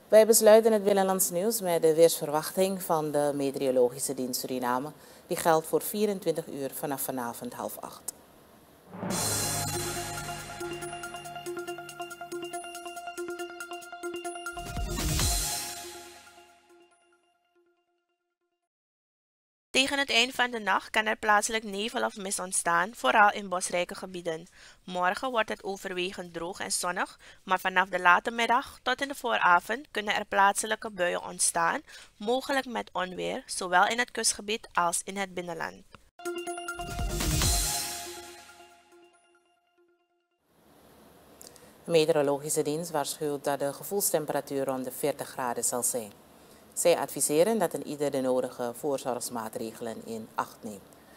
Wij besluiten het Binnenlands Nieuws met de weersverwachting van de Meteorologische Dienst Suriname. Die geldt voor 24 uur vanaf vanavond 7:30. Tegen het eind van de nacht kan er plaatselijk nevel of mist ontstaan, vooral in bosrijke gebieden. Morgen wordt het overwegend droog en zonnig, maar vanaf de late middag tot in de vooravond kunnen er plaatselijke buien ontstaan, mogelijk met onweer, zowel in het kustgebied als in het binnenland. De Meteorologische Dienst waarschuwt dat de gevoelstemperatuur rond de 40 graden zal zijn. Zij adviseren dat ieder de nodige voorzorgsmaatregelen in acht neemt.